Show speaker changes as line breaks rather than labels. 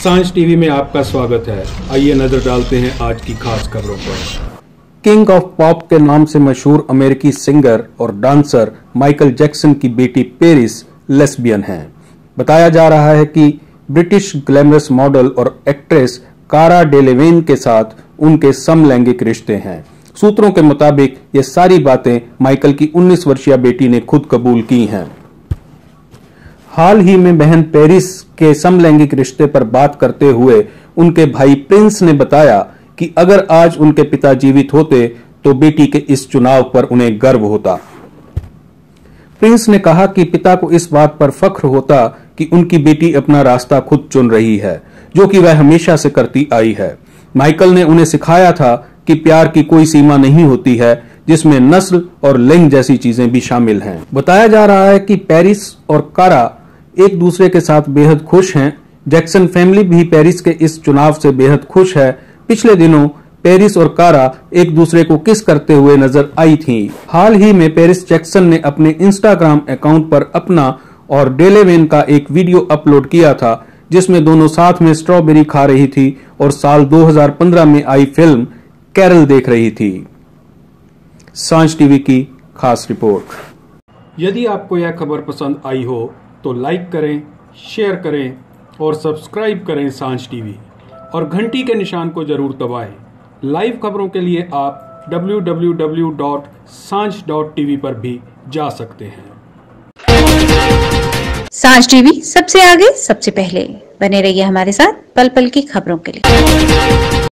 सांझ टीवी में आपका स्वागत है। आइए नजर डालते हैं आज की खास खबरों पर।
किंग ऑफ पॉप के नाम से मशहूर अमेरिकी सिंगर और डांसर माइकल जैक्सन की बेटी पेरिस लेस्बियन है। बताया जा रहा है कि ब्रिटिश ग्लैमरस मॉडल और एक्ट्रेस कारा डेलेवेन के साथ उनके समलैंगिक रिश्ते हैं। सूत्रों के मुताबिक ये सारी बातें माइकल की 19 वर्षीय बेटी ने खुद कबूल की हैं। हाल ही में बहन पेरिस के समलैंगिक रिश्ते पर बात करते हुए उनके भाई प्रिंस ने बताया कि अगर आज उनके पिता जीवित होते तो बेटी के इस चुनाव पर उन्हें गर्व होता। प्रिंस ने कहा कि पिता को इस बात पर फख्र होता कि उनकी बेटी अपना रास्ता खुद चुन रही है, जो कि वह हमेशा से करती आई है। माइकल ने उन्हें सिखाया था कि प्यार की कोई सीमा नहीं होती है, जिसमें नस्ल और लिंग जैसी चीजें भी शामिल हैं। बताया जा रहा है कि पेरिस और कारा एक दूसरे के साथ बेहद खुश हैं। जैक्सन फैमिली भी पेरिस के इस चुनाव से बेहद खुश है। पिछले दिनों पेरिस और कारा एक दूसरे को किस करते हुए नजर आई थी। हाल ही में पेरिस जैक्सन ने अपने इंस्टाग्राम अकाउंट पर अपना और डेलेवेन का एक वीडियो अपलोड किया था, जिसमें दोनों साथ में स्ट्रॉबेरी खा रही थी और साल 2015 में आई फिल्म कैरल देख रही थी। सांझ टीवी की खास रिपोर्ट।
यदि आपको यह खबर पसंद आई हो तो लाइक करें, शेयर करें और सब्सक्राइब करें सांझ टीवी और घंटी के निशान को जरूर दबाएं। लाइव खबरों के लिए आप www.sanj.tv पर भी जा सकते हैं।
सांझ टीवी सबसे आगे सबसे पहले बने रहिए हमारे साथ पल पल की खबरों के लिए।